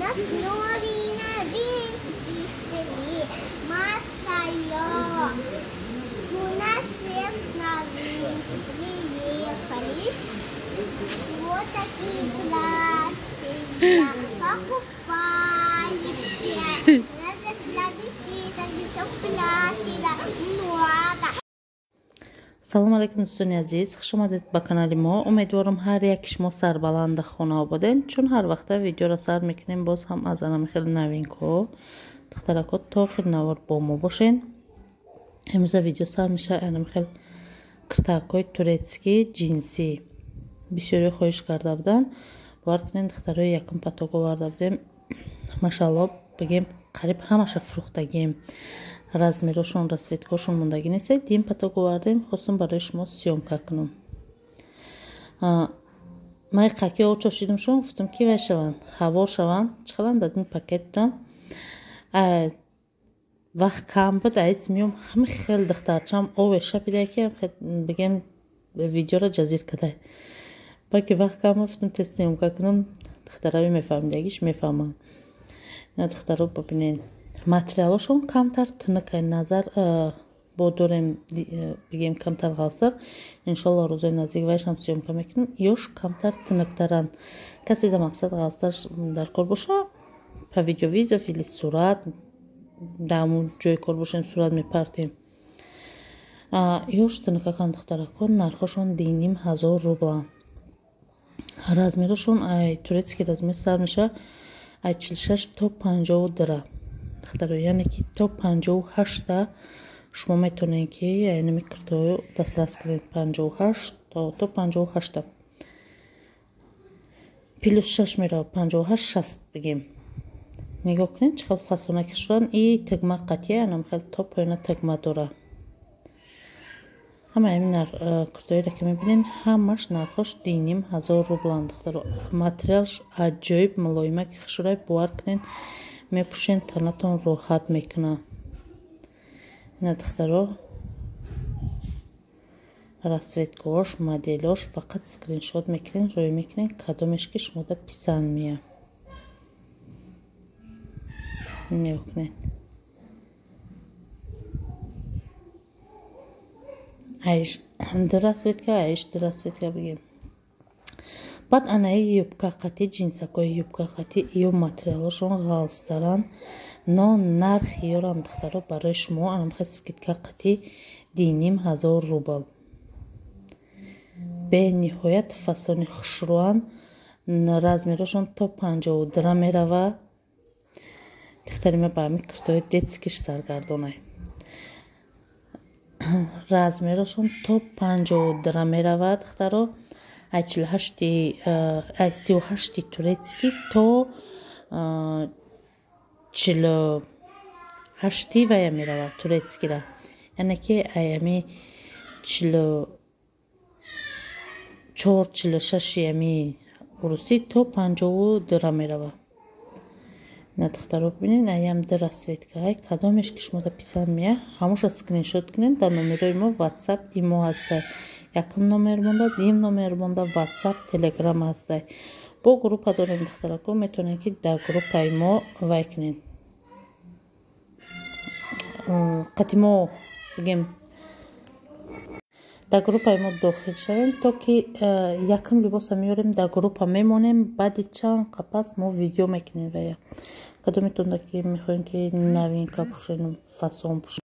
Salam aleykum do'stoni aziz, xush omadid ba kanalimo. Uمیدوارم هر یک شما سربلند خونه بودین، چون هر وقت ویدیو را سر میکنیم باز هم از آن خیلی نوین کو دخترکات تا خیلی نوار با ما باشین. امروز ویدیو سر میشه انم خیلی کرتاکای تورецکی جنسی بسیاری خواهش کرده بودن. باور کنین دخترای یکم پتوک آورده بودیم، ماشاءالله بگیم قریب همش فروختگیم. размерошон расцветкошон мондаги нест. Дим паток овардем, хостам барои шумо сёмка кунам. май қаки очошидам шумо, гуфтам ки вай шаванд, ҳаво шаванд, чихалан дадин пакеттан. вақт кам буд, айс миём ҳами хел духтарчам овеша пида ки бигем видеора ҷазир кадай. баки вақт кам буд, гуфтам тез сёмка кунам, духтарави мефаҳмидагиш мефаҳманд. ина духтаро бубинен материалошон камтар тинакай назар бо дорем бигем камтар ғалсар. иншалло рӯзои наздик вайшам сёмка мекунам. ёш камтар тинактаран. касе да мақсад ғалстар дар кор боша, па видеовизов или сурат да ҳамун ҷои кор бошем сурат мепартем. ёш тинакакан духтаракон нархошон 2500 рубла. размерошон ай турецки размер сар меша ай 46 то 52. яъне ки то 58 шумо метавонед ки нами куртоё дастрас кунед. 58 то 58 плюс 6 мерава 58 60 бигем. нигоҳ кунед чӣ хел фасонаки шудан. и тагма қатъия анам хел то поёна тагма дора. ҳама ҳамин куртоиро ки мебинед ҳамаш нархош 2500 рублан. духтаро материалш аҷоиб мулоима ки хушурай бовар кунед мепӯшен, танатон роҳат мекуна. ина духтаро расцветкаош, моделош фақат скриншот мекунен, рӯй мекунен кадомеш ки шумода писанд мея. нигоҳ кунед. айш расцветка, айш расцветка бигем. баъд анаи юбка қати, ҷинсакои юбка қати ё материалошон ғалстаран. но нархи ёрам духтаро барои шумо анам хел скидка қати 2500 рубл. бениҳоят фасони хушрӯан. размерошон то 52 мерава. духтари ма ба ҳамин куртои детскиш саргардонай. размерошон то 52 мерава духтаро. ай 38 турецки то 48 вая мерава турецкира. яъне ки аями 44-46 ями урусӣ то 52 мерава. ина духтаро бибинед аям ду расцветка. ай кадомеш ки шумода писанд мея ҳамуша скриншот кунед. дар номерои мо ватсап имо ҳастай. якум номер монда, дим номер монда, ватсап, телеграм ҳастай. бо группа дорем духтаракон, метавонед ки дар группаи мо вай кунед. қати мо бигем дар группаи мо дохил шавем, то ки якум либоса меёрем дар группа мемонем, баъди чанд қапас мо видео мекунем вая. кадометон ки мехоҳем ки новинка пӯшем, фасон пӯшем.